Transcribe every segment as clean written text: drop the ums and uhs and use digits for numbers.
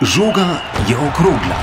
Žoga je okrogla.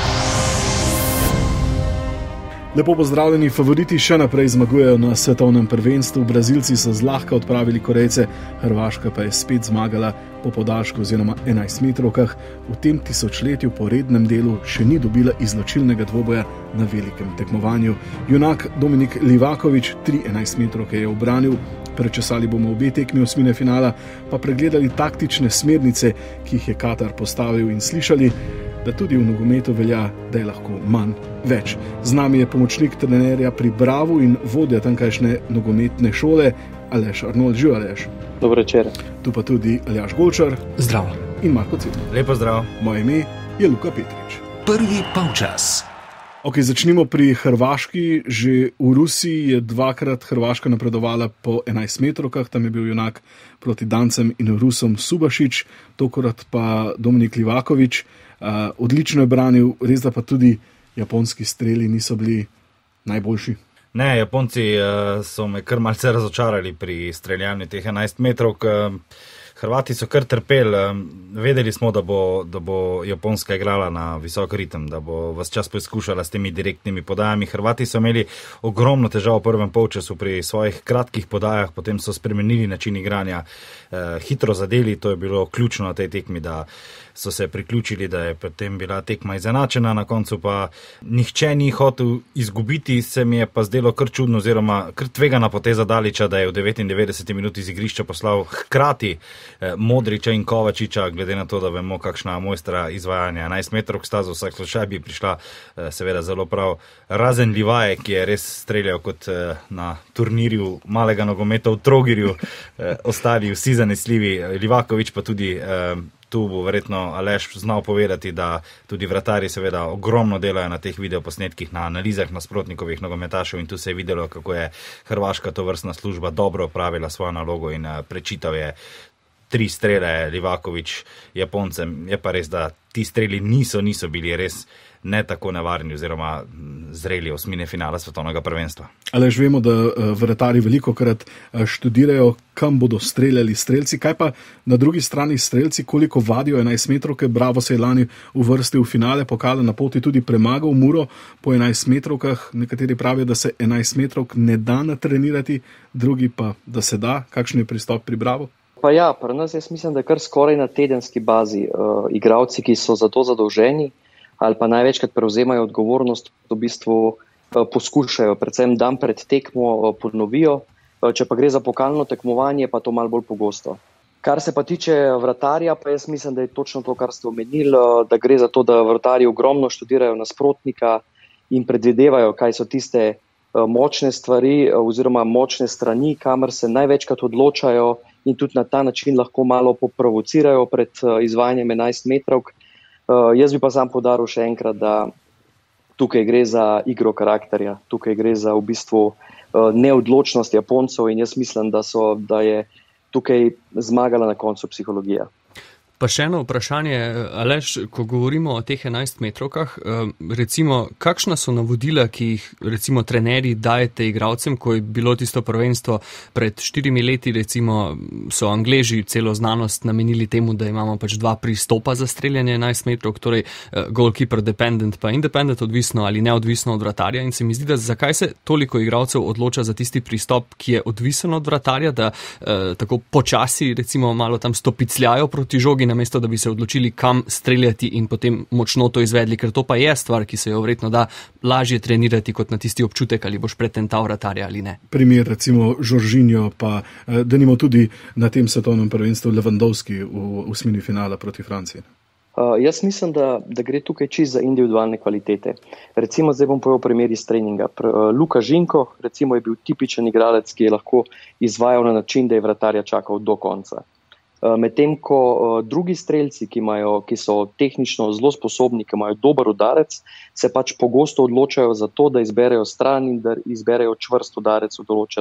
Lepo pozdravljeni, favoriti še naprej zmagujejo na svetovnem prvenstvu. Brazilci so zlahka odpravili Korejce, Hrvaška pa je spet zmagala po podaljšku oziroma 11-metrovkah. V tem tisočletju po rednem delu še ni dobila izločilnega dvoboja na velikem tekmovanju. Junak Dominik Livaković 3 11-metrovke je ubranil. Prečesali bomo obe tekmi osmine finala, pa pregledali taktične smernice, ki jih je Katar postavil, in slišali, da tudi v nogometu velja, da je lahko manj več. Z nami je pomočnik trenerja pri Bravu in vodja tamkajšnje nogometne šole Aleš Arnold. Živijo, Aleš. Dober večer. Tu pa tudi Aljaž Golčar. Zdravo. In Marko Cvetko. Lepo zdrav. Moje ime je Luka Petrič. Prvi polčas. Ok, začnimo pri Hrvaški. Že v Rusiji je dvakrat Hrvaška napredovala po 11-metrovkah, tam je bil junak proti Dancem in Rusom Subašić, tokrat pa Dominik Livaković. Odlično je branil, res da pa tudi japonski streli niso bili najboljši. Ne, Japonci so me kar malce razočarali pri streljanju teh 11 metrovk. Hrvati so kar trpeli, vedeli smo, da bo Japonska igrala na visok ritem, da bo ves čas poizkušala s temi direktnimi podajami. Hrvati so imeli ogromno težav v prvem polčasu pri svojih kratkih podajah, potem so spremenili način igranja, hitro zadeli, to je bilo ključno na tej tekmi, da so se priključili, da je potem bila tekma izenačena, na koncu pa nihče ni hotel izgubiti, se mi je pa zdelo kar čudno oziroma kar tvegana poteza Dalića, da je v 99 minuti iz igrišča poslal hkrati Modrića in Kovačiča, glede na to, da vemo, kakšna mojstra izvajanja 11 metrov sta, za vsak slučaj bi prišla seveda zelo prav. Razen Livaje, ki je res streljal kot na turnirju malega nogometa v Trogirju, ostali vsi zanesljivi. Livaković pa tudi tu bo verjetno Aleš znal povedati, da tudi vratarji seveda ogromno delajo na teh videoposnetkih, na analizah nasprotnikovih nogometašev, in tu se je videlo, kako je Hrvaška tovrstna služba dobro opravila svojo nalogo in prečital je 3 strele Livaković Japoncem. Je pa res, da ti streli niso bili res ne tako nevarni oziroma zreli osmine finala svetovnega prvenstva. Ali že vemo, da vratarji velikokrat študirajo, kam bodo streljali strelci, kaj pa na drugi strani strelci, koliko vadijo 11-metrovke. Bravo se je lani uvrstil v finale pokala, na poti tudi premagal Muro po 11-metrovkah. Nekateri pravijo, da se 11-metrovk ne da natrenirati, drugi pa, da se da. Kakšen je pristop pri Bravo? Pa ja, pri nas jaz mislim, da kar skoraj na tedenski bazi igralci, ki so za to zadolženi ali pa največkrat prevzemajo odgovornost, v bistvu poskušajo, predvsem dan pred tekmo ponovijo, če pa gre za pokalno tekmovanje, pa to malo bolj pogosto. Kar se pa tiče vratarja, pa jaz mislim, da je točno to, kar ste omenili, da gre za to, da vratarji ogromno študirajo nasprotnika in predvidevajo, kaj so tiste močne stvari oziroma močne strani, kamor se največkrat odločajo, in tudi na ta način lahko malo poprovocirajo pred izvajanjem 11 metrovk. Jaz bi pa sam poudaril še enkrat, da tukaj gre za igro karakterja, tukaj gre za v bistvu neodločnost Japoncev, in jaz mislim, da je tukaj zmagala na koncu psihologija. Pa še eno vprašanje, Aleš, ko govorimo o teh 11 metrovkah, recimo, kakšna so navodila, ki jih recimo trenerji dajete igralcem, ko je bilo tisto prvenstvo pred 4 leti, recimo so Angleži celo znanost namenili temu, da imamo pač 2 pristopa za streljanje 11 metrovk, torej goalkeeper dependent pa independent, odvisno ali neodvisno od vratarja, in se mi zdi, da zakaj se toliko igralcev odloča za tisti pristop, ki je odvisen od vratarja, da tako počasi recimo malo tam stopicljajo proti žogi, namesto da bi se odločili, kam streljati in potem močno to izvedli, ker to pa je stvar, ki se jo verjetno da lažje trenirati kot na tisti občutek, ali boš pretental vratarja ali ne. Primer recimo Jorginho, pa denimo tudi na tem svetovnem prvenstvu Lewandowski v osmini finala proti Franciji. Jaz mislim, da gre tukaj čisto za individualne kvalitete. Recimo, zdaj bom povedal primer iz treninga. Luka Žinko, recimo, je bil tipičen igralec, ki je lahko izvajal na način, da je vratarja čakal do konca. Medtem ko drugi strelci, ki so tehnično zelo sposobni, ki imajo dober udarec, se pač pogosto odločajo za to, da izberejo stran in da izberejo čvrst udarec v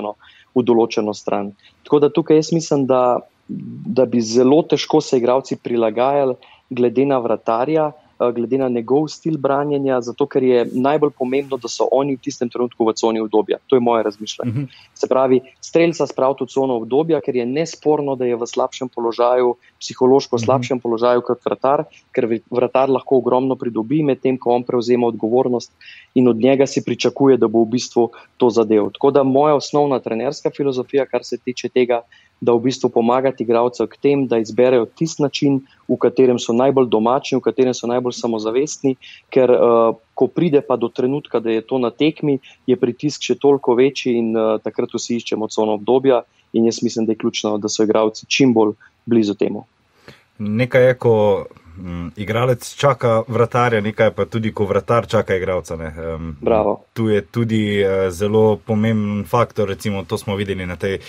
določeno stran. Tako da tukaj jaz mislim, da bi zelo težko se igralci prilagajali glede na vratarja, glede na njegov stil branjenja, zato ker je najbolj pomembno, da so oni v tistem trenutku v coni obdobja. To je moje razmišljanje. Se pravi, strelca spraviti v cono obdobja, ker je nesporno, da je v slabšem položaju, psihološko slabšem položaju kot vratar, ker vratar lahko ogromno pridobi med tem, ko on prevzema odgovornost in od njega si pričakuje, da bo v bistvu to zadev. Tako da moja osnovna trenerska filozofija, kar se tiče tega, da v bistvu pomagati igralcev k tem, da izberejo tisti način, v katerem so najbolj domačni, v katerem so najbolj samozavestni, ker ko pride pa do trenutka, da je to na tekmi, je pritisk še toliko večji in takrat vsi iščemo cono obdobja in jaz mislim, da je ključno, da so igralci čim bolj blizu temu. Nekaj je, ko igralec čaka vratarja, nekaj pa tudi, ko vratar čaka igralca. Bravo. Tu je tudi zelo pomemben faktor, recimo to smo videli na tej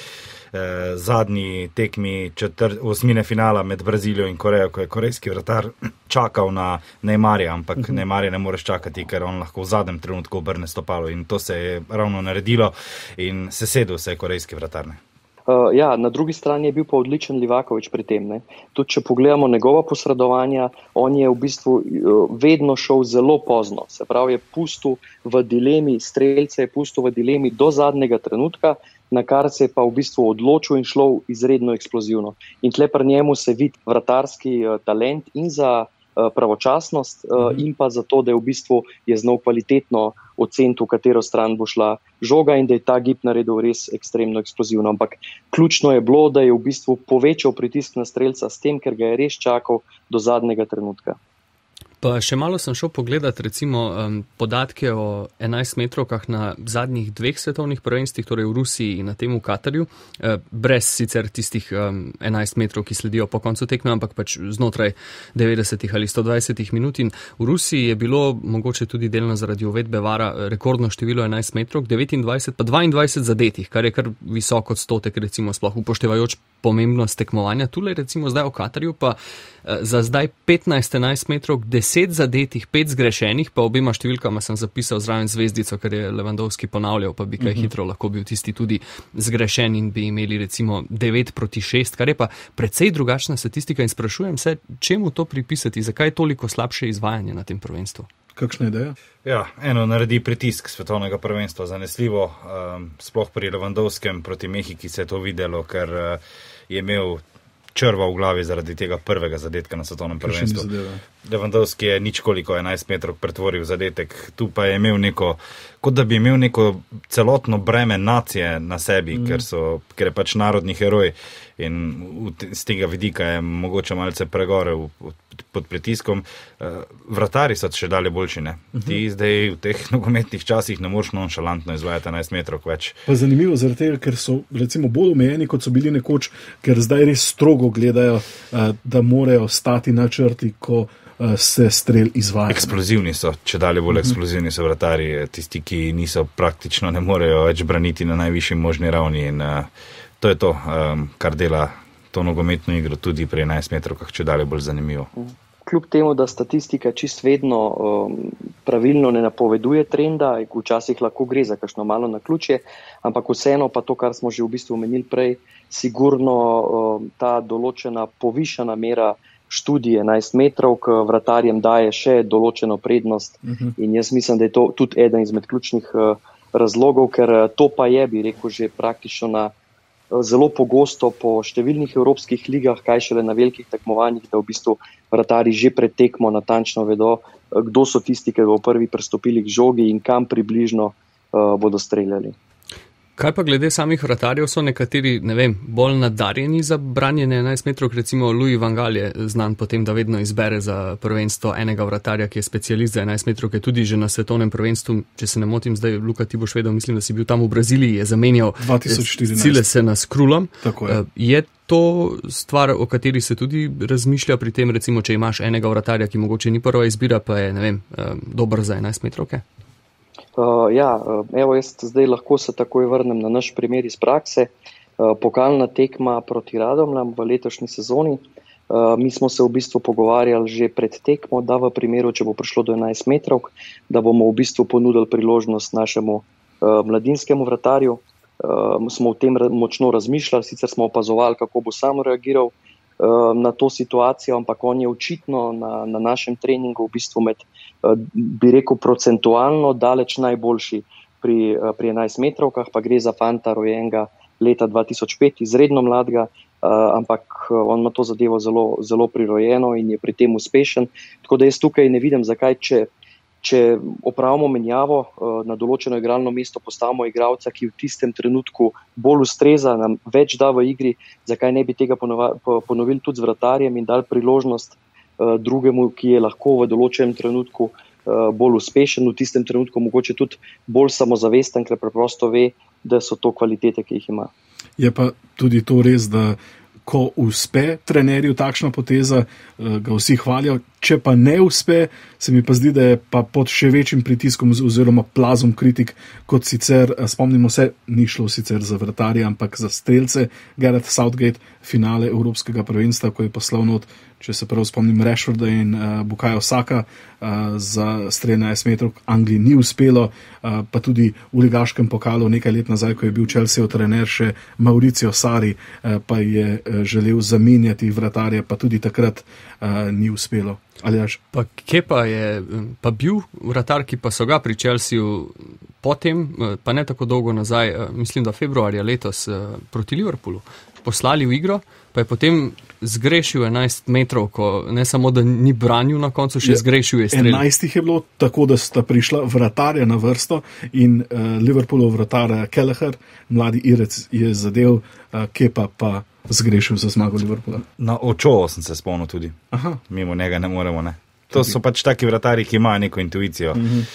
zadnji tekmi osmine finala med Brazilijo in Korejo, ko je korejski vratar čakal na Neymarja, ampak Neymarja ne moreš čakati, ker on lahko v zadnjem trenutku obrne stopalo in to se je ravno naredilo in sesedel se je korejski vratar. Ja, na drugi strani je bil pa odličen Livaković pri tem. Ne. Tudi če pogledamo njegova posredovanja, on je v bistvu vedno šel zelo pozno. Se pravi, je pustil v dilemi, strelce je pustil v dilemi do zadnjega trenutka, na kar se je pa v bistvu odločil in šlo izredno eksplozivno. In tle pri njemu se vidi vratarski talent in za pravočasnost in pa za to, da je v bistvu je znal kvalitetno oceniti, v katero stran bo šla žoga in da je ta gib naredil res ekstremno eksplozivno. Ampak ključno je bilo, da je v bistvu povečal pritisk na strelca s tem, ker ga je res čakal do zadnjega trenutka. Pa še malo sem šel pogledat recimo podatke o 11 metrovkah na zadnjih 2 svetovnih prvenstvih, torej v Rusiji in na tem v Katarju, brez sicer tistih 11 metrov, ki sledijo po koncu tekme, ampak pač znotraj 90 ali 120 minut. In v Rusiji je bilo, mogoče tudi delno zaradi uvedbe vara, rekordno število 11 metrov, 29 pa 22 zadetih, kar je kar visok odstotek, recimo sploh upoštevajoč pomembnost tekmovanja. Tule recimo zdaj v Katarju pa za zdaj 15-11 metrov, 10 zadetih, 5 zgrešenih, pa obema številkama sem zapisal zraven zvezdico, ker je Lewandowski ponavljal, pa bi kaj hitro lahko bil tisti tudi zgrešen in bi imeli recimo 9-6, kar je pa precej drugačna statistika in sprašujem se, čemu to pripisati, zakaj je toliko slabše izvajanje na tem prvenstvu? Kakšna ideja? Ja, eno naredi pritisk svetovnega prvenstva zanesljivo, sploh pri Lewandowskem proti Mehiki se je to videlo, ker je imel črva v glavi zaradi tega prvega zadetka na svetovnem prvenstvu. Lewandowski je ničkoliko 11 metrov pretvoril zadetek, tu pa je imel kot da bi imel neko celotno breme nacije na sebi, ker je pač narodni heroj in z tega vidika je mogoče malce pregore pod pritiskom. Vratari so še dalje boljši, ne? Ti zdaj v teh nogometnih časih ne moreš nonšalantno izvajati 11 metrov več. Pa zanimivo zaradi tega, ker so recimo bolj omejeni, kot so bili nekoč, ker zdaj res strogo gledajo, da morajo stati na črti, ko se strel izvaja. Eksplozivni so, če dalje bolj eksplozivni so vratari, tisti, ki niso praktično ne morejo več braniti na najvišji možni ravni in to je to, kar dela to nogometno igro tudi pri 11 metrovkah, če dalje bolj zanimivo. Kljub temu, da statistika čist vedno pravilno ne napoveduje trenda, včasih lahko gre za kakšno malo naključje, ampak vseeno pa to, kar smo že v bistvu omenili prej, sigurno ta določena povišana mera študije 11 metrov, k vratarjem daje še določeno prednost in jaz mislim, da je to tudi eden izmed ključnih razlogov, ker to pa je, bi rekel, že praktično zelo pogosto po številnih evropskih ligah, kaj šele na velikih tekmovanjih, da v bistvu vratarji že pred tekmo natančno vedo, kdo so tisti, ki bodo prvi pristopili k žogi in kam približno bodo streljali. Kaj pa glede samih vratarjev, so nekateri, ne vem, bolj nadarjeni za branjenje 11 metrov, recimo Louis van Gaal je znan potem, da vedno izbere za prvenstvo enega vratarja, ki je specialist za 11 metrov, ki je tudi že na svetovnem prvenstvu, če se ne motim, zdaj Luka, ti boš vedel, mislim, da si bil tam v Braziliji, je zamenjal 2014. Cilesena s Krulom. Tako je. Je to stvar, o kateri se tudi razmišlja pri tem, recimo, če imaš enega vratarja, ki mogoče ni prva izbira, pa je, ne vem, dober za 11 metrovke? Evo, jaz zdaj lahko se takoj vrnem na naš primer iz prakse. Pokalna tekma proti Radomljam v letošnji sezoni. Mi smo se v bistvu pogovarjali že pred tekmo, da v primeru, če bo prišlo do 11 metrov, da bomo v bistvu ponudili priložnost našemu mladinskemu vratarju. Smo o tem močno razmišljali, sicer smo opazovali, kako bo sam reagiral, na to situacijo, ampak on je očitno na našem treningu v bistvu bi rekel, procentualno daleč najboljši pri 11 metrovkah, pa gre za fanta rojenega leta 2005, izredno mladega, ampak on ima to zadevo zelo, zelo prirojeno in je pri tem uspešen. Tako da jaz tukaj ne vidim, zakaj, če opravimo menjavo na določeno igralno mesto, postavimo igralca, ki v tistem trenutku bolj ustreza, nam več da v igri, zakaj ne bi tega ponovili tudi z vratarjem in dali priložnost drugemu, ki je lahko v določenem trenutku bolj uspešen, v tistem trenutku mogoče tudi bolj samozavesten, ker preprosto ve, da so to kvalitete, ki jih ima. Je pa tudi to res, da ko uspe trenerju takšna poteza, ga vsi hvalijo, če pa ne uspe, se mi pa zdi, da je pa pod še večjim pritiskom oziroma plazom kritik, kot sicer, spomnimo se, ni šlo sicer za vratarje, ampak za strelce, Gareth Southgate, finale Evropskega prvenstva, ko je poslal not, če se prav spomnim, Rashforda in Bukayo Saka za strel na 11 metrov, Angliji ni uspelo, pa tudi v ligaškem pokalu nekaj let nazaj, ko je bil Chelseaov trener še Mauricio Sarri, pa je želel zamenjati vratarje, pa tudi takrat ni uspelo. Pa Kepa je pa bil vratar, ki pa so ga pri Chelseaju potem, pa ne tako dolgo nazaj, mislim, da februarja letos proti Liverpoolu poslali v igro, pa je potem zgrešil 11 metrov, ko ne samo, da ni branil na koncu, še zgrešil je strel. 11 je bilo tako, da sta prišla vratarja na vrsto in Liverpoolov vratar Kelleher, mladi Irec, je zadev, Kepa pa zgrešil za zmago Liverpoola. Na Očovo sem se spomnil tudi. Aha. Mimo njega ne moremo, ne. To so pač taki vratarji, ki imajo neko intuicijo.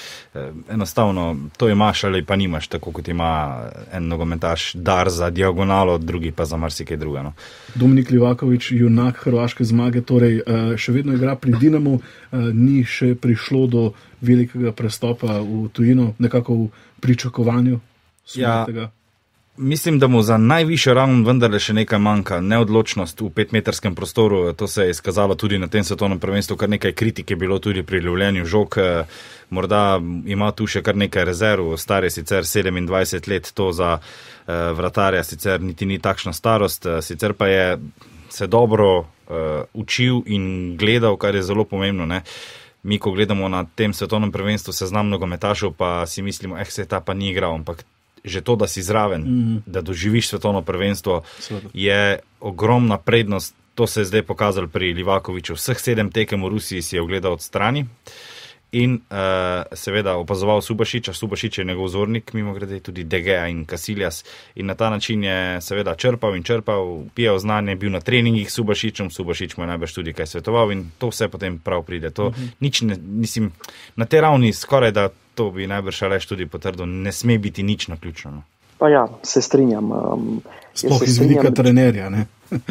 Enostavno, to imaš ali pa nimaš, tako kot ima en nogometaš dar za diagonalo, drugi pa za marsikaj druga. No. Dominik Livaković, junak hrvaške zmage, torej še vedno igra pri Dinamu, ni še prišlo do velikega prestopa v tujino, nekako v pričakovanju. Mislim, da mu za najvišjo raven vendarle še nekaj manjka. Neodločnost v 5-metrskem prostoru, to se je izkazalo tudi na tem svetovnem prvenstvu, kar nekaj kritike bilo tudi pri lovljenju žog. Morda ima tu še kar nekaj rezerv, star je sicer 27 let, to za vratarja sicer niti ni takšna starost, sicer pa je se dobro učil in gledal, kar je zelo pomembno, ne. Mi, ko gledamo na tem svetovnem prvenstvu seznam nogometašev, pa si mislimo, se ta pa ni igral, ampak že to, da si zraven, da doživiš svetovno prvenstvo, je ogromna prednost. To se je zdaj pokazalo pri Livakoviću. Vseh 7 tekem v Rusiji si je ogledal od strani in seveda opazoval Subašića. Subašić je njegov vzornik, mimo grede tudi De Gea in Casillas, in na ta način je seveda črpal, pijal znanje, bil na treningih s Subašićem, Subašić mu je najbrž tudi kaj svetoval in to vse potem prav pride. To nič ne, mislim, na te ravni skoraj da to bi najbrž Aleš tudi potrdil, ne sme biti nič naključno. Pa ja, se strinjam. Sploh iz velika trenerja, ne?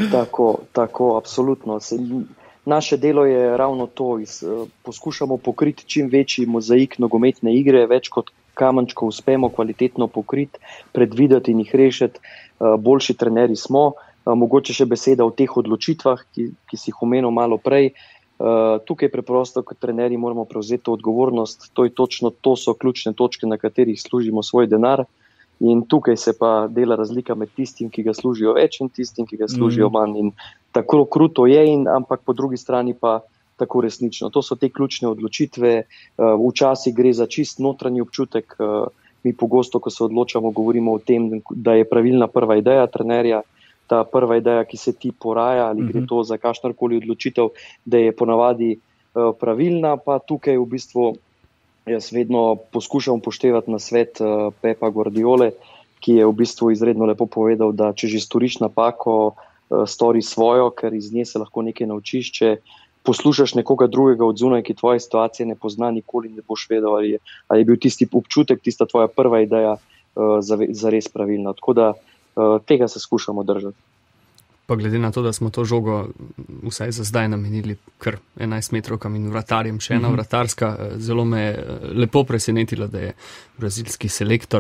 Tako, absolutno. Naše delo je ravno to, poskušamo pokriti čim večji mozaik nogometne igre, več kot kamenčko uspemo kvalitetno pokriti, predvideti in jih rešiti, boljši trenerji smo. Mogoče še beseda o teh odločitvah, ki si jih omenil malo prej. Tukaj preprosto, kot trenerji moramo prevzeti to odgovornost, to so ključne točke, na katerih služimo svoj denar in tukaj se pa dela razlika med tistim, ki ga služijo več in tistim, ki ga služijo manj in tako kruto je, ampak po drugi strani pa tako resnično. To so te ključne odločitve, včasih gre za čist notranji občutek, mi pogosto, ko se odločamo, govorimo o tem, da je pravilna prva ideja trenerja, ta prva ideja, ki se ti poraja, ali gre to za kakšnarkoli odločitev, da je ponavadi pravilna, pa tukaj v bistvu jaz vedno poskušam upoštevati nasvet Pepa Guardiole, ki je v bistvu izredno lepo povedal, da če že storiš napako, stori svojo, ker iz nje se lahko nekaj naučiš, če poslušaš nekoga drugega od zunaj, ki tvoje situacije ne pozna, nikoli ne boš vedel, ali je bil tisti občutek, tista tvoja prva ideja zares pravilna. Tako da tega se skušamo držati. Pa glede na to, da smo to žogo vsaj za zdaj namenili kar 11 metrovkam in vratarjem, še ena vratarska, zelo me je lepo presenetilo, da je brazilski selektor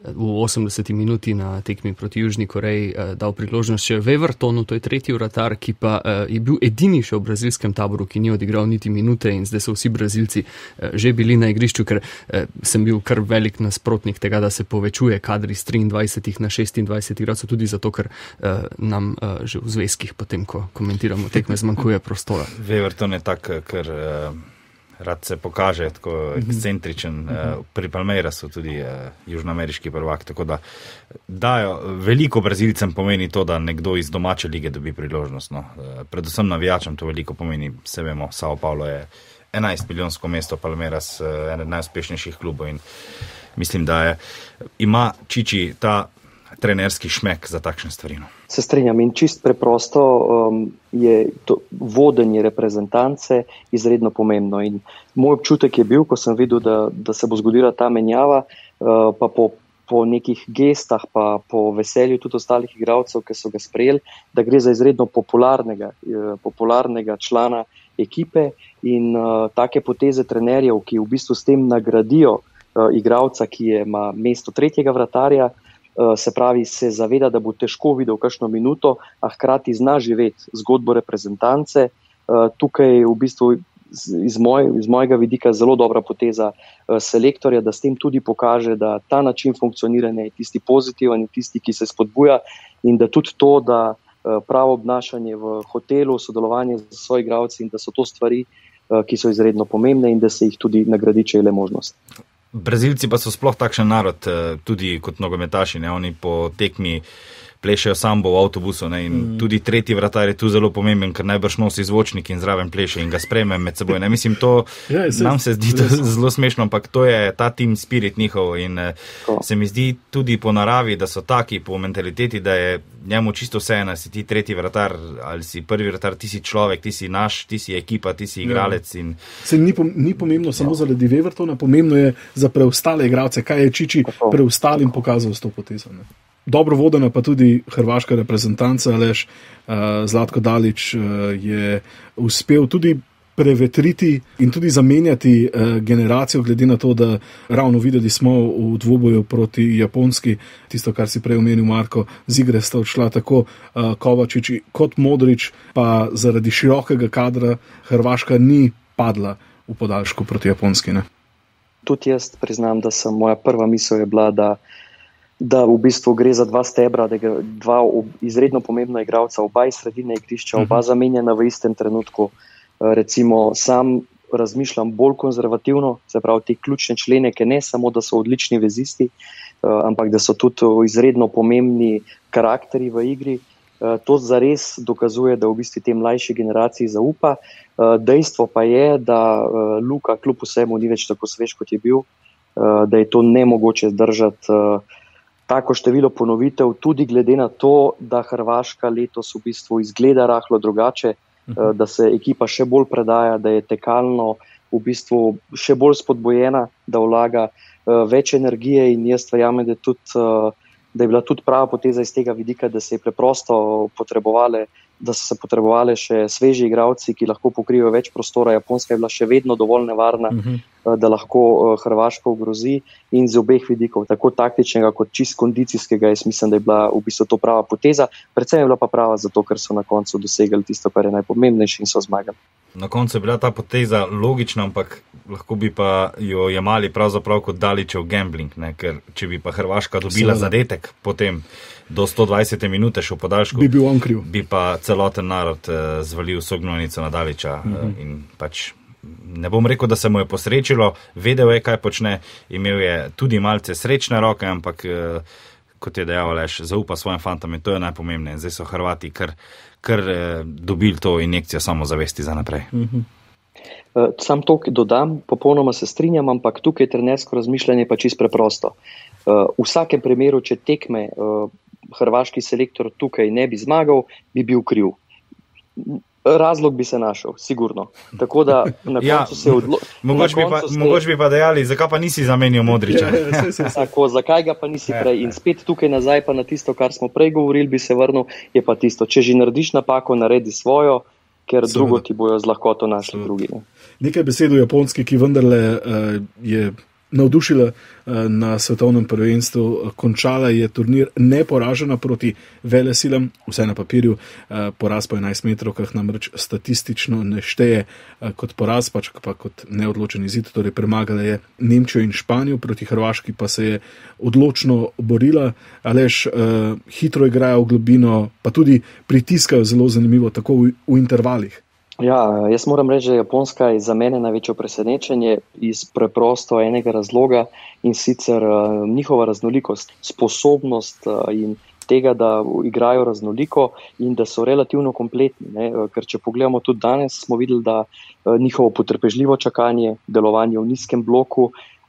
v 80. minuti na tekmi proti Južni Koreji dal priložnost še Wevertonu, to je tretji vratar, ki pa je bil edini še v brazilskem taboru, ki ni odigral niti minute in zdaj so vsi Brazilci že bili na igrišču, ker sem bil kar velik nasprotnik tega, da se povečuje kadri z 23 na 26 igralcev, tudi zato, ker nam že v zvezkih potem, ko komentiramo tekme, zmanjkuje prostora. Weverton je tak, ker rad se pokaže, tako ekscentričen. Pri Palmeirasu tudi južnoameriški prvak, tako da dajo veliko Brazilcem pomeni to, da nekdo iz domače lige dobi priložnost. No. Predvsem navijačem to veliko pomeni, se vemo, Sao Paulo je 11 milijonsko mesto, Palmeiras eden najuspešnejših klubov in mislim, da ima Čiči ta trenerski šmek za takšne stvari. No. Se strinjam in čist preprosto je to vodenje reprezentance izredno pomembno in moj občutek je bil, ko sem videl, da se bo zgodila ta menjava, pa po nekih gestah, pa po veselju tudi ostalih igralcev, ki so ga sprejeli, da gre za izredno popularnega člana ekipe in take poteze trenerjev, ki v bistvu s tem nagradijo igralca, ki ima mesto tretjega vratarja, se pravi, se zaveda, da bo težko videl kakšno minuto, a hkrati zna živeti zgodbo reprezentance. Tukaj v bistvu iz mojega vidika zelo dobra poteza selektorja, da s tem tudi pokaže, da ta način funkcioniranja je tisti pozitiven in tisti, ki se spodbuja in da tudi to, da pravo obnašanje v hotelu, sodelovanje z soigralci in da so to stvari, ki so izredno pomembne in da se jih tudi nagradi, če je le možnost. Brazilci pa so sploh takšen narod, tudi kot nogometaši, ne? Oni po tekmi plešejo sambo v avtobusu, ne? In tudi tretji vratar je tu zelo pomemben, ker najbrž nosi zvočnik in zraven pleše in ga sprejme med seboj. Ne? Mislim, to nam se zdi zelo smešno, ampak to je ta team spirit njihov in se mi zdi tudi po naravi, da so taki po mentaliteti, da je njemu čisto vseeno, si ti tretji vratar ali si prvi vratar, ti si človek, ti si naš, ti si ekipa, ti si igralec. In se ni pomembno samo zaradi Wevertona, pomembno je za preostale igralce, kaj je Čiči preostalim pokazal s to potezo. Ne? Dobro vodena pa tudi hrvaška reprezentanca, Aleš, Zlatko Dalić je uspel tudi prevetriti in tudi zamenjati generacijo, glede na to, da ravno videli smo v dvoboju proti Japonski, tisto, kar si prej omenil, Marko, z igre sta odšla tako Kovačič kot Modrić, pa zaradi širokega kadra Hrvaška ni padla v podaljšku proti Japonski. Ne? Tudi jaz priznam, da moja prva misel je bila, da v bistvu gre za dva stebra, da gre dva izredno pomembna igralca, oba iz sredine igrišča, oba zamenjena v istem trenutku. Recimo sam razmišljam bolj konzervativno, se pravi te ključne člene, ki ne samo, da so odlični vezisti, ampak da so tudi izredno pomembni karakteri v igri. To zares dokazuje, da v bistvu te mlajši generaciji zaupa. Dejstvo pa je, da Luka kljub vsemu ni več tako svež, kot je bil, da je to nemogoče zdržati tako število ponovitev, tudi glede na to, da Hrvaška letos v bistvu izgleda rahlo drugače, da se ekipa še bolj predaja, da je tekalno v bistvu še bolj spodbojena, da vlaga več energije in jaz verjamem, da je bila tudi prava poteza iz tega vidika, da se je preprosto da so se potrebovali še sveži igralci, ki lahko pokrivajo več prostora. Japonska je bila še vedno dovolj nevarna, da lahko Hrvaško ogrozi in z obeh vidikov, tako taktičnega kot čist kondicijskega, jaz mislim, da je bila v bistvu to prava poteza. Predvsem je bila pa prava zato, ker so na koncu dosegali tisto, kar je najpomembnejše in so zmagali. Na koncu je bila ta poteza logična, ampak lahko bi pa jo jemali pravzaprav kot Dalićev gambling, ne? Ker če bi pa Hrvaška dobila zadetek potem do 120 minute še v podaljšku, bi bil on kriv. Bi pa celoten narod zvalil sognojnico na Dalića in pač ne bom rekel, da se mu je posrečilo, vedel je, kaj počne, imel je tudi malce srečne roke, ampak kot je dejal Aleš, zaupa svojim fantom in to je najpomembneje. Zdaj so Hrvati kar dobili to injekcijo samozavesti za naprej. Sam to dodam, popolnoma se strinjam, ampak tukaj trenersko razmišljanje pa čisto preprosto. V vsakem primeru, če tekme hrvaški selektor tukaj ne bi zmagal, bi bil kriv. Razlog bi se našel, sigurno. Tako da na koncu se Mogoče bi pa dejali, zakaj pa nisi zamenil Modrića. Tako, zakaj ga pa nisi prej. In spet tukaj nazaj pa na tisto, kar smo prej govorili, bi se vrnil, je pa tisto, če že narediš napako, naredi svojo, ker drugo ti bojo z lahkoto našli drugi. Ne? Nekaj besed o Japonski, ki vendarle je navdušila na svetovnem prvenstvu. Končala je turnir neporažena proti velesilam, vse na papirju, poraz po 11 metrovkah namreč statistično ne šteje kot poraz, pač pa kot neodločen izid, torej premagala je Nemčijo in Španijo, proti Hrvaški pa se je odločno borila. Aleš, hitro igrajo v globino, pa tudi pritiskajo zelo zanimivo, tako v intervalih. Ja, jaz moram reči, da Japonska je za mene največje presenečenje iz preprosto enega razloga, in sicer njihova raznolikost, sposobnost in tega, da igrajo raznoliko in da so relativno kompletni, ne? Ker če pogledamo tudi danes, smo videli, da njihovo potrpežljivo čakanje, delovanje v nizkem bloku,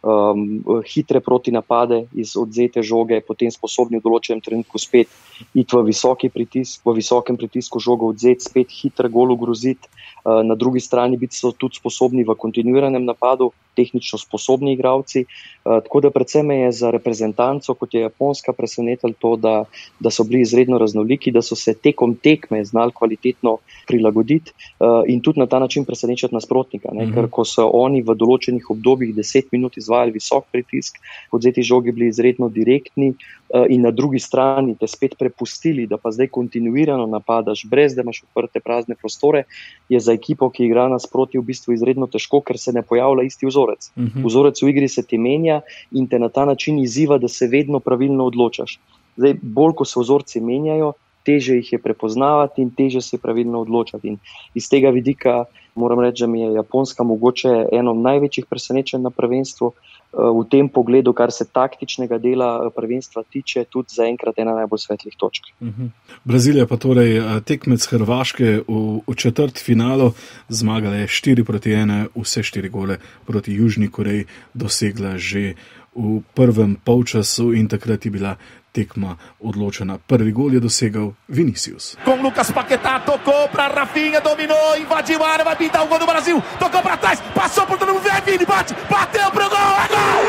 hitre protinapade iz odzete žoge, potem sposobni v določenem trenutku spet iti v visoki pritisk, v visokem pritisku žogo odzeti, spet hitro golu groziti, na drugi strani biti so tudi sposobni v kontinuiranem napadu, tehnično sposobni igralci, tako da predvsem je za reprezentanco, kot je Japonska, presenetilo to, da so bili izredno raznoliki, da so se tekom tekme znali kvalitetno prilagoditi in tudi na ta način presenečati nasprotnika, ne? Ker ko so oni v določenih obdobjih 10 minut izvajali visok pritisk, odzeti žogi bili izredno direktni in na drugi strani te spet prepustili, da pa zdaj kontinuirano napadaš, brez da imaš odprte prazne prostore, je za ekipo, ki igra nasproti, v bistvu izredno težko, ker se ne pojavlja isti vzorec. Vzorec v igri se ti menja in te na ta način izziva, da se vedno pravilno odločaš. Zdaj, bolj ko se vzorci menjajo, teže jih je prepoznavati in teže se pravilno odločati. In iz tega vidika moram reči, da mi je Japonska mogoče eno največjih presenečenj na prvenstvu, v tem pogledu, kar se taktičnega dela prvenstva tiče, tudi zaenkrat ena najbolj svetlih točk. Brazilija pa torej tekmec Hrvaške v četrtfinalu, zmagala je 4-1, vse 4 gole proti Južni Koreji dosegla že v prvem polčasu in takrat je bila tekma odločena. Prvi gol je dosegel Vinicius. Com Lucas Paquetá, tocou para Rafinha, dominou, invadiu a área, vai pintar o gol do Brasil, tocou para trás, passou por todo mundo, vem Vini, bate, bateu pro gol, é gol!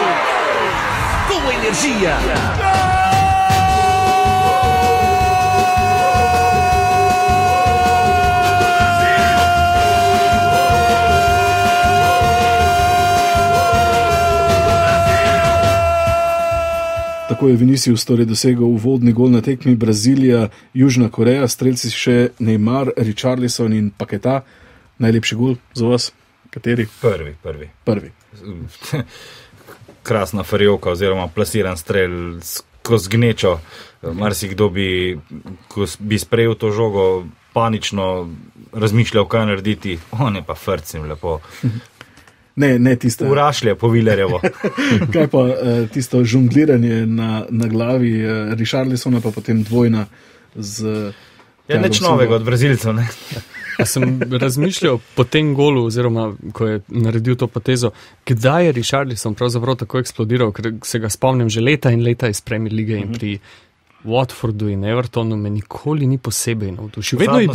Com energia. Tako je Vinicius torej dosegel uvodni gol na tekmi Brazilija, Južna Koreja, strelci še Neymar, Richarlison in Paquetá. Najlepši gol za vas? Kateri? Prvi. Krasna farjovka oziroma plasiran strel skozi gnečo. Marsikdo ko bi sprejel to žogo, panično razmišljal, kaj narediti. On je pa frcim lepo. Ne tisto. Urašlja po Villarjevo. Kaj pa tisto žongliranje na glavi Richarlisona, pa potem dvojna z... Ja, nič novega od Brazilcev, ne? Ja, sem razmišljal po tem golu, oziroma ko je naredil to potezo, kdaj je Richarlison pravzaprav tako eksplodiral, ker se ga spomnim že leta in leta iz Premier Lige in pri Watfordu in Evertonu me nikoli ni posebej navdušil.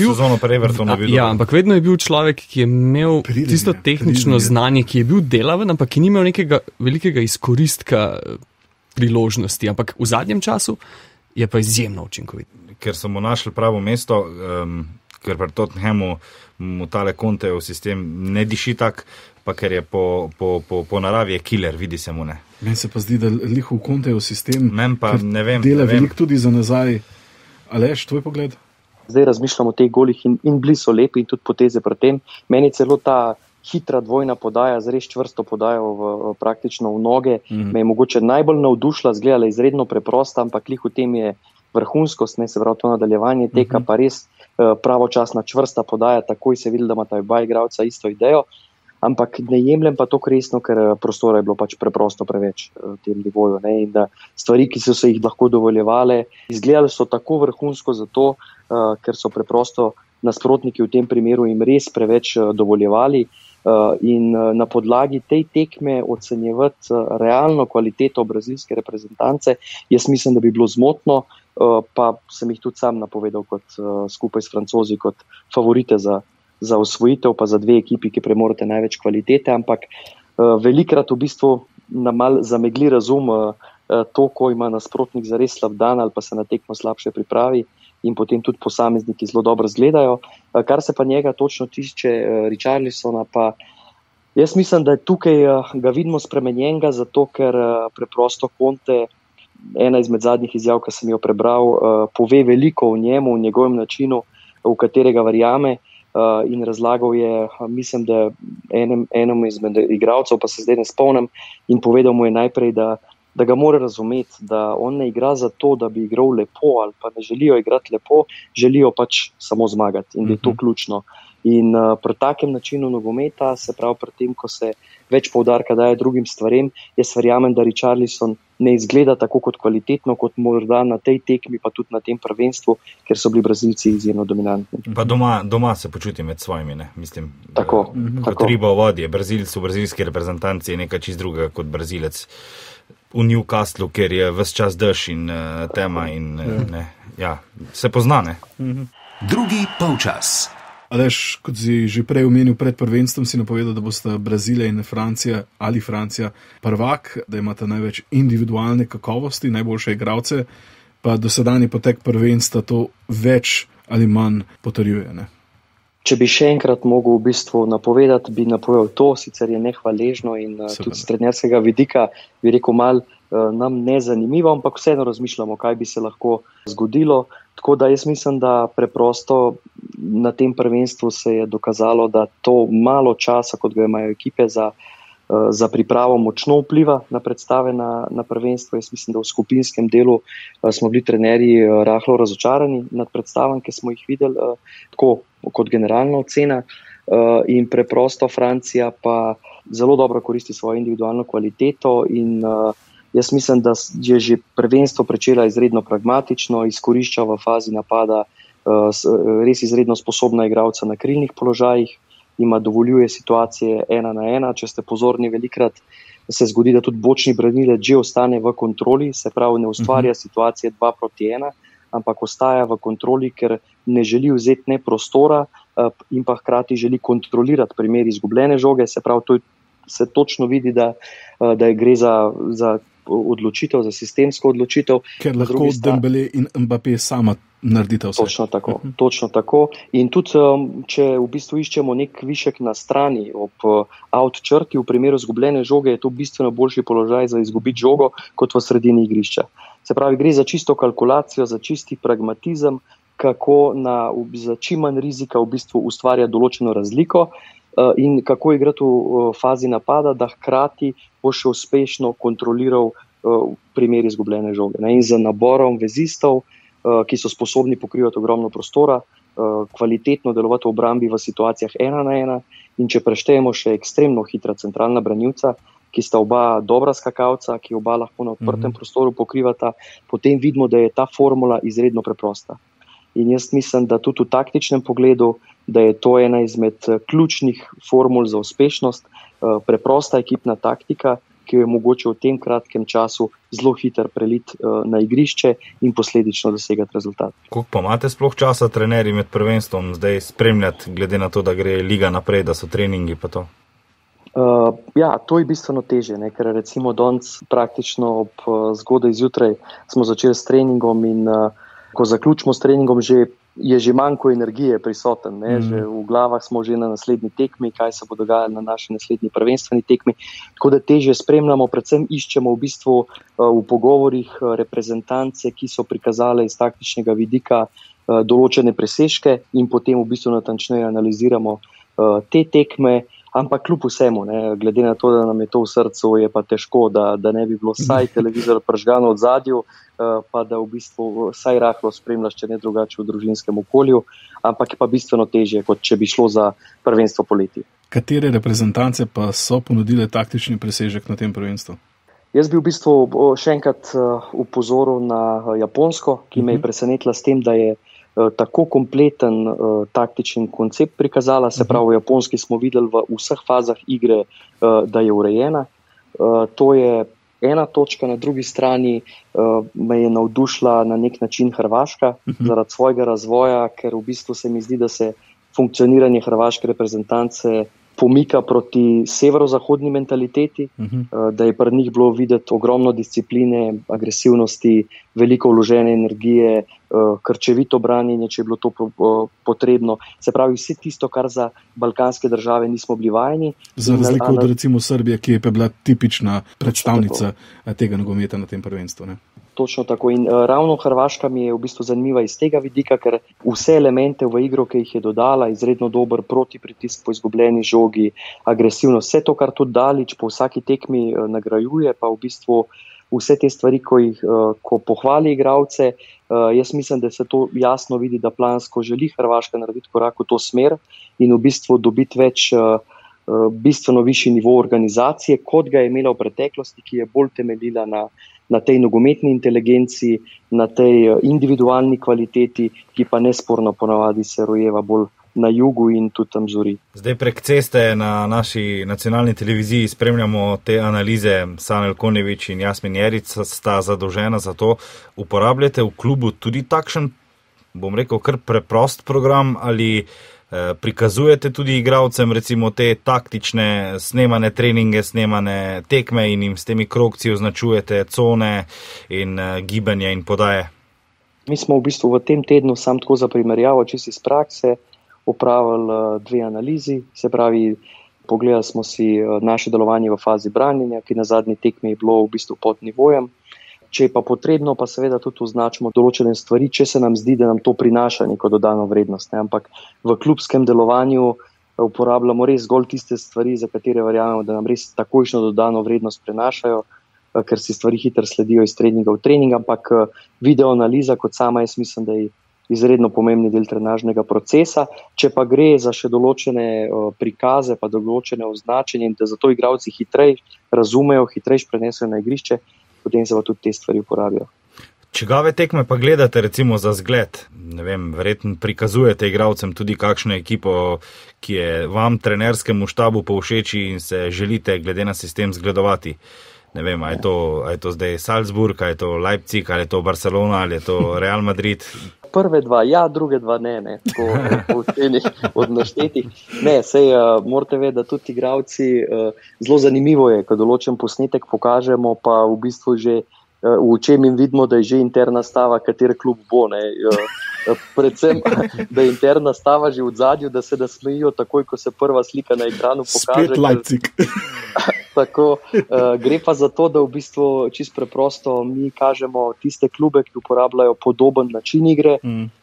Ampak vedno je bil človek, ki je imel tisto tehnično znanje, ki je bil delaven, ampak ki ni imel nekega velikega izkoristka priložnosti. Ampak v zadnjem času je pa izjemno učinkovit. Ker so mu našli pravo mesto, ker pri Tottenhamu mu tale Contejev sistem ne diši tak, pa ker je po naravi je killer, vidi se mu ne. Meni se pa zdi, da liho v Contejev sistem dela veliko tudi za nazaj. Aleš, tvoj pogled? Zdaj razmišljamo o teh golih in bili so lepi in tudi poteze pri tem. Meni celo ta hitra dvojna podaja, zres čvrsto podajo praktično v noge, me je mogoče najbolj navdušila, zgledala izredno preprosta, ampak lih v tem je vrhunskost, ne, se pravi to nadaljevanje teka, pa res pravočasna čvrsta podaja, takoj se vidi, da ima ta oba igralca isto idejo. Ampak ne jemljem pa to resno, ker prostora je bilo pač preprosto preveč v tem nivoju. Ne? In da stvari, ki so se jih lahko dovoljevale, izgledali so tako vrhunsko zato, ker so preprosto nasprotniki v tem primeru jim res preveč dovoljevali. In na podlagi tej tekme ocenjevati realno kvaliteto brazilske reprezentance, jaz mislim, da bi bilo zmotno, pa sem jih tudi sam napovedal kot skupaj s Francozi kot favorite za osvojitev, pa za dve ekipi, ki premorate največ kvalitete, ampak velikrat v bistvu nam mal zamegli razum to, ko ima nasprotnik zares slab dan ali pa se na tekmo slabše pripravi in potem tudi posamezniki zelo dobro zgledajo. Kar se pa njega točno tiče Richarlisona, pa Jaz mislim, da tukaj ga vidimo spremenjenega, zato ker preprosto Conte, ena izmed zadnjih izjav, ki sem jo prebral, pove veliko o njemu, o njegovem načinu, v katerega verjame, in razlagal je, mislim, da enemu izmed igralcev, pa se zdaj ne spomnim, in povedal mu je najprej, da ga mora razumeti, da on ne igra za to, da bi igral lepo, ali pa ne želijo igrati lepo, želijo pač samo zmagati in da je to ključno. In pri takem načinu nogometa, se pravi pri tem, ko se več poudarka daje drugim stvarem, jaz verjamem, da Richarlison ne izgleda tako kot kvalitetno, kot morda na tej tekmi, pa tudi na tem prvenstvu, ker so bili Brazilci izjemno dominantni. Pa doma se počuti med svojimi, ne? Mislim, tako. Kot riba v vodi, Brazilec v brazilski reprezentanci je nekaj čist drugega kot Brazilec v Newcastlu, ker je ves čas dež in tema in se pozna, ne? Drugi polčas. Aleš, kot si že prej omenil pred prvenstvom, si napovedal, da bosta Brazilija in Francija prvak, da imata največ individualne kakovosti, najboljše igralce, pa dosedanji potek prvenstva to več ali manj potrjuje, ne? Če bi še enkrat mogel v bistvu napovedati, bi napovedal to, sicer je nehvaležno in tudi z trenerskega vidika bi rekel mal nam nezanimivo, ampak vseeno razmišljamo, kaj bi se lahko zgodilo. Tako da jaz mislim, da preprosto na tem prvenstvu se je dokazalo, da to malo časa, kot ga imajo ekipe za pripravo, močno vpliva na predstave na prvenstvo. Jaz mislim, da v skupinskem delu smo bili trenerji rahlo razočarani nad predstavami, ki smo jih videli, tako kot generalna ocena, in preprosto Francija pa zelo dobro koristi svojo individualno kvaliteto in jaz mislim, da je že prvenstvo pričela izredno pragmatično, izkorišča v fazi napada res izredno sposobna igralca na krilnih položajih, ima dovoljuje situacije 1-1, če ste pozorni, velikrat se zgodi, da tudi bočni branilec že ostane v kontroli, se pravi ne ustvarja situacije 2-1, ampak ostaja v kontroli, ker ne želi vzeti ne prostora in pa hkrati želi kontrolirati primer izgubljene žoge, se pravi to se točno vidi, da gre za odločitev, za sistemsko odločitev. Ker lahko Dembele in Mbappé sama naredita vse. Točno tako. In tudi, če v bistvu iščemo nek višek na strani ob out črti, v primeru izgubljene žoge je to bistveno boljši položaj za izgubiti žogo, kot v sredini igrišča. Se pravi, gre za čisto kalkulacijo, za čisti pragmatizem, kako za čim manj rizika v bistvu ustvarja določeno razliko in kako igrati v fazi napada, da hkrati bo še uspešno kontroliral primer izgubljene žoge. In z naborom vezistov, ki so sposobni pokrivati ogromno prostora, kvalitetno delovati v obrambi v situacijah 1-1 in če preštejemo še ekstremno hitra centralna branilca, ki sta oba dobra skakalca, ki oba lahko na odprtem prostoru pokrivata, potem vidimo, da je ta formula izredno preprosta. In jaz mislim, da tudi v taktičnem pogledu, da je to ena izmed ključnih formul za uspešnost, preprosta ekipna taktika, ki jo je mogoče v tem kratkem času zelo hiter preliti na igrišče in posledično dosegati rezultat. Koliko pa imate sploh časa trenerji med prvenstvom zdaj spremljati, glede na to, da gre liga naprej, da so treningi pa to? To je bistveno težje, ker recimo danes praktično ob zgodaj zjutraj smo začeli s treningom in ko zaključimo s treningom, je že manjko energije prisoten. Že v glavah smo že na naslednji tekmi, kaj se bo dogajalo na naši naslednji prvenstveni tekmi. Tako da težje spremljamo, predvsem iščemo v bistvu v pogovorih reprezentance, ki so prikazale iz taktičnega vidika določene presežke in potem v bistvu natančneje analiziramo te tekme. Ampak kljub vsemu, glede na to, da nam je to v srcu, je pa težko, da ne bi bilo vsaj televizor pržgano od zadju, pa da v bistvu vsaj rahlo spremljaš, če ne drugače v družinskem okolju, ampak je pa bistveno težje, kot če bi šlo za prvenstvo poleti. Katere reprezentance pa so ponudile taktični presežek na tem prvenstvu? Jaz bi v bistvu še enkrat upozoril na Japonsko, ki me je presenetila s tem, da je tako kompleten taktičen koncept prikazala, se pravi v Japonski smo videli v vseh fazah igre, da je urejena. To je ena točka, na drugi strani me je navdušila na nek način Hrvaška zaradi svojega razvoja, ker v bistvu se mi zdi, da se funkcioniranje hrvaške reprezentance pomika proti severozahodni mentaliteti, da je pri njih bilo videti ogromno discipline, agresivnosti, veliko vložene energije, krčevito branjenje, če je bilo to potrebno. Se pravi, vse tisto, kar za balkanske države nismo bili vajeni. Za razliko od recimo Srbije, ki je pa bila tipična predstavnica tega nogometa na tem prvenstvu. Ne? Točno tako. In ravno Hrvaška mi je v bistvu zanimiva iz tega vidika, ker vse elemente v igro, ki jih je dodala, izredno dober protipritisk po izgubljeni žogi, agresivnost, vse to, kar tudi Dalić po vsaki tekmi nagrajuje, pa v bistvu vse te stvari, ko pohvali igralce, jaz mislim, da se to jasno vidi, da plansko želi Hrvaška narediti korak v to smer in v bistvu dobiti več, bistveno višji nivo organizacije, kot ga je imela v preteklosti, ki je bolj temeljila na tej nogometni inteligenci, na tej individualni kvaliteti, ki pa nesporno ponavadi se rojeva bolj na jugu in tudi tam zori. Zdaj prek ceste na naši nacionalni televiziji spremljamo te analize. Sanel Konjević in Jasmin Jerić sta zadolžena za to. Uporabljate v klubu tudi takšen, bom rekel, kar preprost program ali prikazujete tudi igralcem recimo te taktične snemane treninge, snemane tekme in jim s temi krogci označujete cone in gibanje in podaje? Mi smo v bistvu v tem tednu, sam tako za primerjavo, čisto iz prakse, opravili 2 analizi, se pravi, pogledali smo si naše delovanje v fazi branjenja, ki na zadnji tekmi je bilo v bistvu pod nivojem. Če je pa potrebno, pa seveda tudi označimo določene stvari, če se nam zdi, da nam to prinaša neko dodano vrednost. Ne? Ampak v klubskem delovanju uporabljamo res zgolj tiste stvari, za katere verjamemo, da nam res takojšno dodano vrednost prenašajo, ker si stvari hitro sledijo iz treninga v trening, ampak video analiza kot sama, jaz mislim, da je izredno pomembni del trenažnega procesa. Če pa gre za še določene prikaze, pa določene označenje in da zato igralci hitreje razumejo, hitreje prenesejo na igrišče, potem se pa tudi te stvari uporabijo. Čigave tekme pa gledate recimo za zgled? Ne vem, verjetno prikazujete igralcem tudi kakšno ekipo, ki je vam, trenerskemu štabu povšeči in se želite glede na sistem zgledovati. Ne vem, a je to zdaj Salzburg, a je to Leipzig, ali je to Barcelona, ali je to Real Madrid? Prve 2, ja, druge 2 ne, po oceni od naštetih. Ne, sej morate vedeti, da tudi igralci, zelo zanimivo je, ko določen posnetek pokažemo, pa v bistvu že v čem jim vidimo, da je že interna stava, kater klub bo. Ne. Predvsem, da je interna stava že v zadju, da se nasmejijo takoj, ko se prva slika na ekranu pokaže. Spet Leipzig. Tako, gre pa za to, da v bistvu čisto preprosto mi kažemo tiste klube, ki uporabljajo podoben način igre,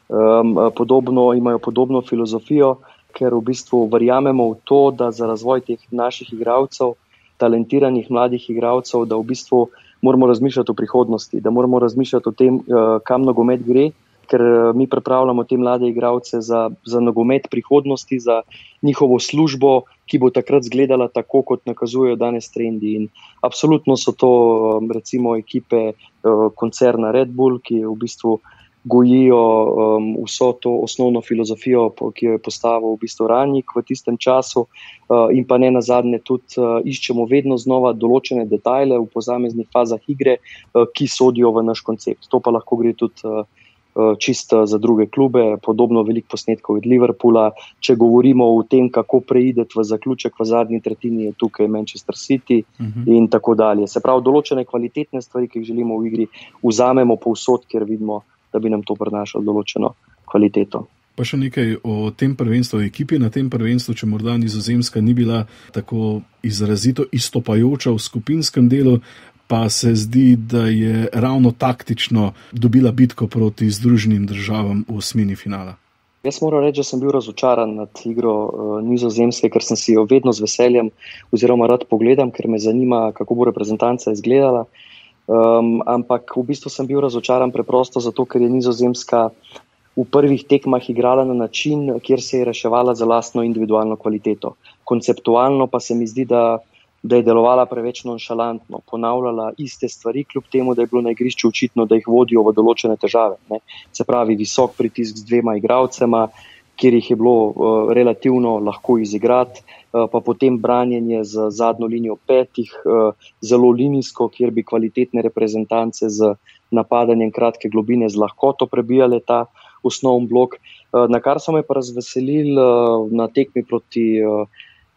imajo podobno filozofijo, ker v bistvu verjamemo v to, da za razvoj teh naših igralcev, talentiranih mladih igralcev, da v bistvu moramo razmišljati o prihodnosti, da moramo razmišljati o tem, kam nogomet gre, ker mi pripravljamo te mlade igralce za nogomet prihodnosti, za njihovo službo, ki bo takrat zgledala tako, kot nakazujejo danes trendi. In absolutno so to recimo ekipe koncerna Red Bull, ki v bistvu gojijo vso to osnovno filozofijo, ki jo je postavil v bistvu Ranjik v tistem času, in pa ne nazadnje tudi iščemo vedno znova določene detajle v posameznih fazah igre, ki sodijo v naš koncept. To pa lahko gre tudi čisto za druge klube, podobno veliko posnetkov od Liverpoola. Če govorimo o tem, kako preideti v zaključek v zadnji tretjini, je tukaj Manchester City in tako dalje. Se pravi, določene kvalitetne stvari, ki jih želimo v igri, vzamemo povsod, ker vidimo, da bi nam to prinašalo določeno kvaliteto. Pa še nekaj o tem prvenstvu, o ekipi na tem prvenstvu, če morda Nizozemska ni bila tako izrazito izstopajoča v skupinskem delu, pa se zdi, da je ravno taktično dobila bitko proti Združenim državam v osmini finala. Jaz moram reči, da sem bil razočaran nad igro Nizozemske, ker sem si jo vedno z veseljem oziroma rad pogledam, ker me zanima, kako bo reprezentanca izgledala. Ampak v bistvu sem bil razočaran preprosto zato, ker je Nizozemska v prvih tekmah igrala na način, kjer se je reševala za lastno individualno kvaliteto. Konceptualno pa se mi zdi, da je delovala preveč nonšalantno, ponavljala iste stvari, kljub temu, da je bilo na igrišču očitno, da jih vodijo v določene težave. Ne. Se pravi, visok pritisk z 2 igralcema, kjer jih je bilo relativno lahko izigrati, pa potem branjenje z zadnjo linijo 5, zelo linijsko, kjer bi kvalitetne reprezentance z napadanjem kratke globine z lahkoto prebijale ta osnovni blok. Na kar so me pa razveselili na tekmi proti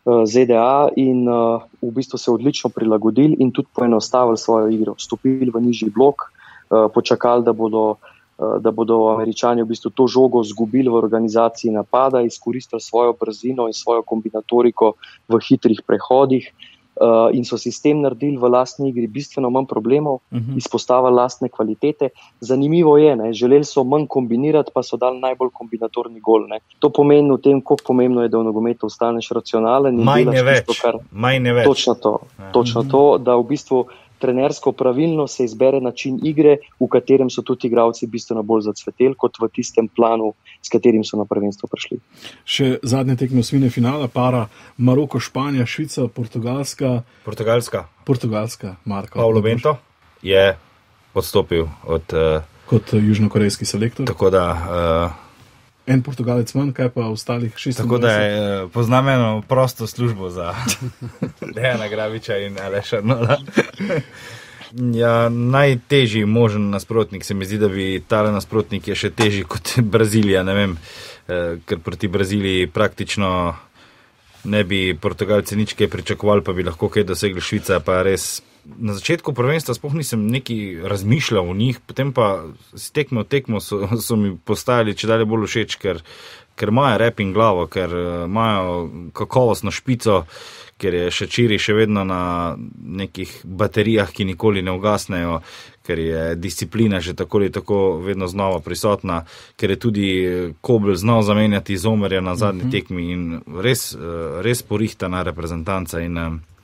ZDA in v bistvu se odlično prilagodili in tudi poenostavili svojo igro. Vstopili v nižji blok, počakali, da bodo Američani v bistvu to žogo zgubili v organizaciji napada, izkoristili svojo brzino in svojo kombinatoriko v hitrih prehodih in so si s tem naredili v lastni igri bistveno manj problemov, izpostavili lastne kvalitete. Zanimivo je, želeli so manj kombinirati, pa so dali najbolj kombinatorni gol. To pomeni v tem, koliko pomembno je, da v nogometu ostaneš racionalen in delaš tisto, kar... Manj je več. Točno to, da v bistvu trenersko pravilno se izbere način igre, v katerem so tudi igralci bistveno bolj zacveteli, kot v tistem planu, s katerim so na prvenstvo prišli. Še zadnje tekme osmine finala, para Maroko, Španija, Švica, Portugalska, Marko. Pavlo Bento je odstopil od... kot južnokorejski selektor. Tako da... En Portugalec manj, kaj pa ostalih 26. Tako da poznam eno prosto službo za Dejana Graviča in Aleša Nola. Ja, najtežji možen nasprotnik, se mi zdi, da bi tale nasprotnik je še težji kot Brazilija, ne vem, ker proti Braziliji praktično ne bi Portugalci nič kaj pričakovali, pa bi lahko kaj dosegli. Švica pa res... Na začetku prvenstva sploh nisem neki razmišljal o njih, potem pa s tekmo so mi postajali čedalje bolj všeč, ker imajo rep in glavo, ker imajo kakovostno špico, ker je Šačiri še vedno na nekih baterijah, ki nikoli ne ugasnejo, ker je disciplina že tako ali tako vedno znova prisotna, ker je tudi Kobel znal zamenjati Zomerja na zadnji tekmi in res porihtana reprezentanca in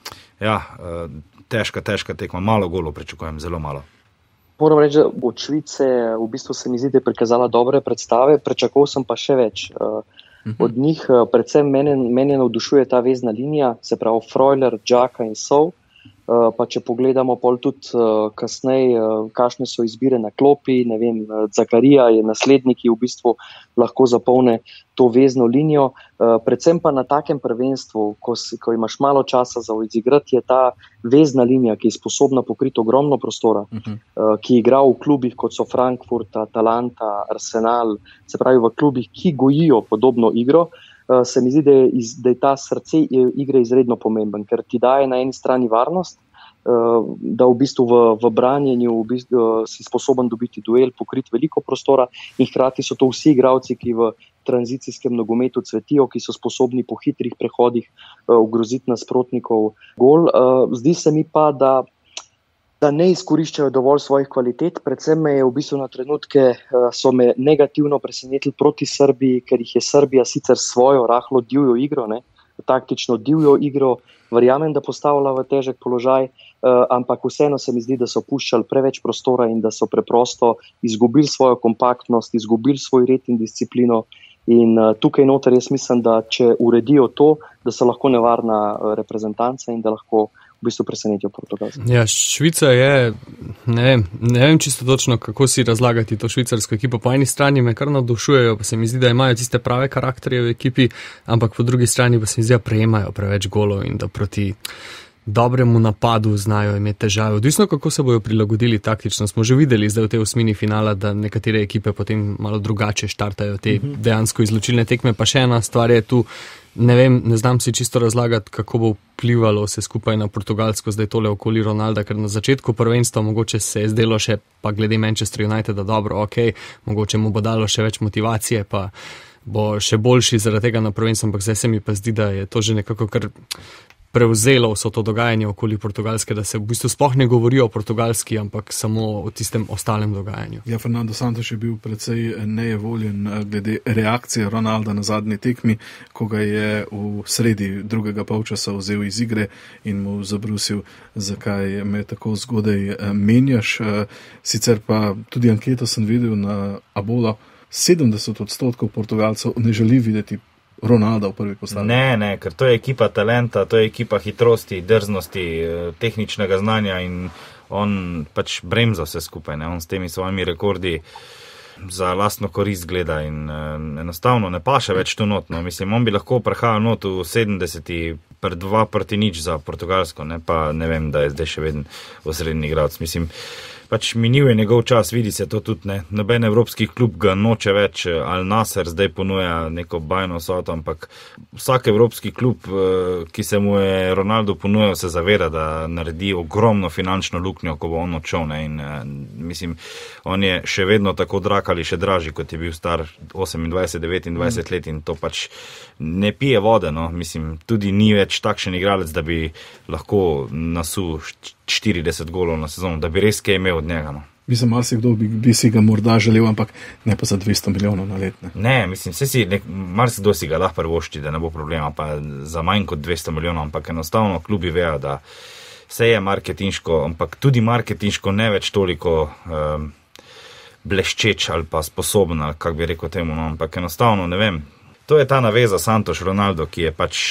težka tekma, malo golov pričakujem, zelo malo. Moram reči, da od Švice v bistvu se mi zdi, da je prikazala dobre predstave, pričakoval sem pa še več. Od njih predvsem mene navdušuje ta vezna linija, se pravi Freuler, Džaka in Sov, pa če pogledamo pol tudi kasneje, kakšne so izbire na klopi, ne vem, Zakarija je naslednik, ki v bistvu lahko zapolne to vezno linijo, predvsem pa na takem prvenstvu, ko imaš malo časa za izigrati, je ta vezna linija, ki je sposobna pokriti ogromno prostora, ki igra v klubih, kot so Frankfurt, Atalanta, Arsenal, se pravi v klubih, ki gojijo podobno igro, se mi zdi, da je ta srce igre izredno pomemben, ker ti daje na eni strani varnost, da v bistvu v branjenju si sposoben dobiti duel, pokriti veliko prostora in hkrati so to vsi igralci, ki v tranzicijskem nogometu cvetijo, ki so sposobni po hitrih prehodih ogroziti nasprotnikov gol. Zdi se mi pa, da ne izkoriščajo dovolj svojih kvalitet, predvsem me je v bistvu na trenutke so me negativno presenetili proti Srbiji, ker jih je Srbija sicer svojo rahlo divjo igro, taktično divjo igro, verjamem, da postavila v težek položaj, ampak vseeno se mi zdi, da so puščali preveč prostora in da so preprosto izgubili svojo kompaktnost, izgubili svoj red in disciplino in tukaj noter jaz mislim, da če uredijo to, da so lahko nevarna reprezentanca in da lahko v bistvu presenetijo Portugalce. Ja, Švica je, ne vem čisto točno, kako si razlagati to švicarsko ekipo. Po eni strani me kar navdušujejo, pa se mi zdi, da imajo tiste prave karakterje v ekipi, ampak po drugi strani pa se mi zdi, da prejemajo preveč golov in da proti dobremu napadu znajo imeti težave. Odvisno, kako se bojo prilagodili taktično. Smo že videli zdaj v tej osmini finala, da nekatere ekipe potem malo drugače štartajo te dejansko izločilne tekme. Pa še ena stvar je tu, ne znam si čisto razlagati, kako bo vplivalo vse skupaj na Portugalsko, zdaj tole okoli Ronalda, ker na začetku prvenstva mogoče se je zdelo še, pa glede Manchester Uniteda, dobro, mogoče mu bo dalo še več motivacije, pa bo še boljši zaradi tega na prvenstvu, ampak zdaj se mi pa zdi, da je to že nekako kar prevzelo vso to dogajanje okoli Portugalske, da se v bistvu sploh ne govori o Portugalski, ampak samo o tistem ostalem dogajanju. Ja, Fernando Santos je bil precej nejevoljen glede reakcije Ronalda na zadnji tekmi, ko ga je v sredi drugega polčasa vzel iz igre in mu zabrusil, zakaj me tako zgodaj menjaš. Sicer pa tudi anketo sem videl na Abola, 70% Portugalcev ne želi videti Ronalda v prvi postavi. Ne, ker to je ekipa talenta, to je ekipa hitrosti, drznosti, tehničnega znanja in on pač bremza vse skupaj, on s temi svojimi rekordi za lastno korist gleda in enostavno ne paše več to not. Mislim, on bi lahko prehajal not v 70 pred 2-0 za Portugalsko, pa ne vem, da je zdaj še vedno osrednji igralec. Mislim, pač minil je njegov čas, vidi se to tudi, ne. Noben evropski klub ga noče več, Al Nassr zdaj ponuja neko bajno vsoto, ampak vsak evropski klub, ki se mu je Ronaldo ponujal, se zaveda, da naredi ogromno finančno luknjo, ko bo on odšel, ne. In mislim, on je še vedno tako drag ali še dražji, kot je bil star 28-29 let in to pač ne pije vode, no. Mislim, tudi ni več takšen igralec, da bi lahko nasul 40 golov na sezono, da bi res kaj imel od njega. No. Mislim, marsikdo bi si ga morda želel, ampak ne pa za 200 milijonov na let. Ne, mislim, marsikdo si ga lahko privošči, da ne bo problema, pa za manj kot 200 milijonov, ampak enostavno klubi vejo, da vse je marketinško, ampak tudi marketinško ne več toliko bleščeč ali pa sposoben, ali kak bi rekel temu, no, ampak enostavno, ne vem, to je ta naveza Santos-Ronaldo, ki je pač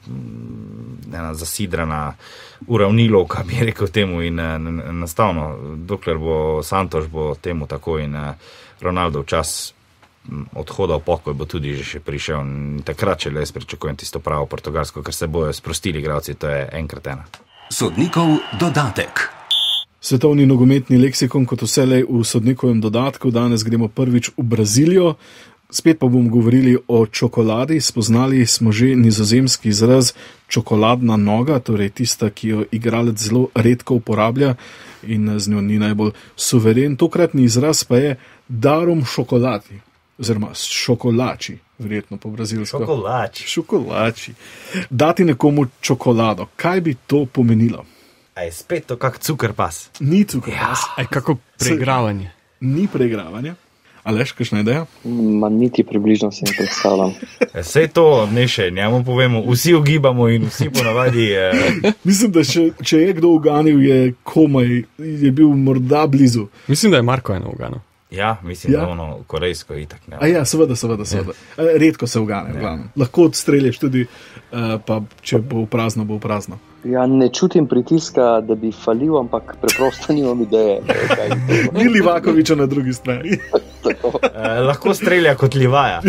ena zasidrana uravnilovka, bi rekel temu, in enostavno, dokler bo Santos, bo temu tako in Ronaldo včas odhoda v pokoj bo tudi že prišel in takrat, če jaz pričakujem tisto pravo Portugalsko, ker se bojo sprostili igralci, to je enkrat ena. Sodnikov dodatek. Svetovni nogometni leksikon kot vselej v sodnikovem dodatku. Danes gremo prvič v Brazilijo. Spet pa bomo govorili o čokoladi. Spoznali smo že nizozemski izraz čokoladna noga, torej tista, ki jo igralec zelo redko uporablja in z njo ni najbolj suveren. Tokratni izraz pa je darum šokolati, oziroma šokolači, verjetno po brazilsko. Šokolači. Dati nekomu čokolado. Kaj bi to pomenilo? A je spet to kak cukerpas? Ni cukerpas. Ja. Kako preigravanje? Ni preigravanje. Aleš, kakšna ideja? Niti približno si ne predstavljam. Sej to ne še njemu povemo, vsi ugibamo in vsi ponavadi... Mislim, da če je kdo uganil, je bil morda blizu. Mislim, da je Marko eno uganil. Ja, mislim, da ono korejsko itak. Ne. A ja, seveda. Redko se ugane, glavno. Lahko odstreliš tudi, pa če bo v prazno, bo v prazno. Ja, ne čutim pritiska, da bi falil, ampak preprosto nimam ideje. Ni Livakoviča na drugi strani. Lahko strelja kot Livaja.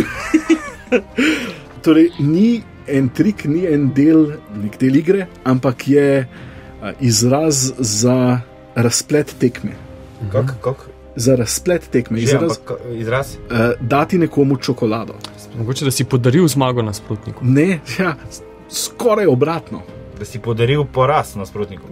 Torej, ni en trik, ni en nek del igre, ampak je izraz za razplet tekme. Kak? Za razplet tekme. Izraz? Dati nekomu čokolado. Mogoče, da si podaril zmago nasprotniku. Ne, ja, skoraj obratno. Da si podaril poraz nasprotniku.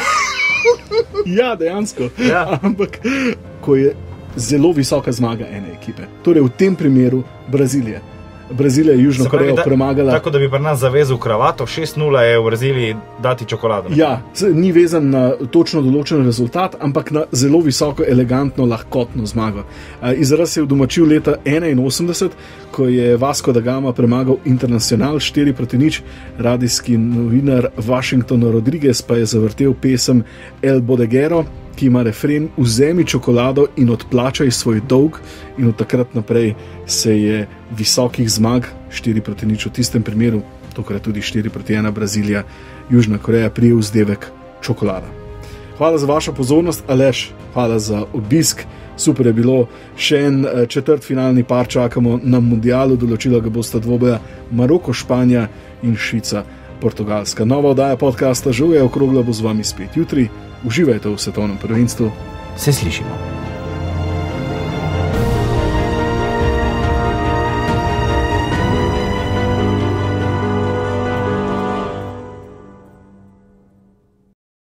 Ja, dejansko. Ja. Ampak, ko je zelo visoka zmaga ene ekipe. Torej, v tem primeru Brazilija. Brazilija je Južno Korejo premagala. Tako, da bi pri nas zavezal kravato, 6-0 je v Braziliji dati čokolado. Ja, ni vezan na točno določen rezultat, ampak na zelo visoko, elegantno, lahkotno zmago. Izraz se je udomačil leta 1981, ko je Vasco da Gama premagal Internacional 4-0. Radijski novinar Washington Rodriguez pa je zavrtel pesem El Bodeguero, ki ima refren Vzemi čokolado in odplačaj svoj dolg, in od takrat naprej se je visokih zmag 4-0 v tistem primeru, tokrat tudi 4-1 Brazilija, Južna Koreja prijel vzdevek čokolada. Hvala za vašo pozornost, Aleš, hvala za obisk, super je bilo, še en četrtfinalni par čakamo na mundialu, določila ga bosta dvoboja Maroko, Španija in Švica, Portugalska. Nova oddaja podcasta Žoga je okrogla, bo z vami spet jutri. Uživajte v svetovnem prvenstvu. Se slišimo.